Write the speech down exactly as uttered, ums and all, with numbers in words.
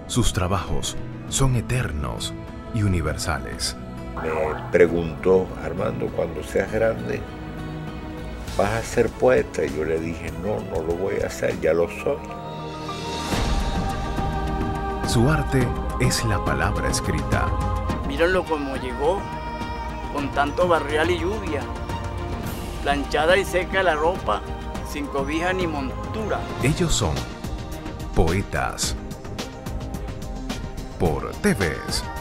Sus trabajos son eternos y universales. Me preguntó: Armando, cuando seas grande, ¿vas a ser poeta? Y yo le dije: no, no lo voy a hacer, ya lo soy. Su arte es la palabra escrita. Mírenlo como llegó, con tanto barrial y lluvia, planchada y seca la ropa, sin cobija ni montura. Ellos son poetas. Por T V S.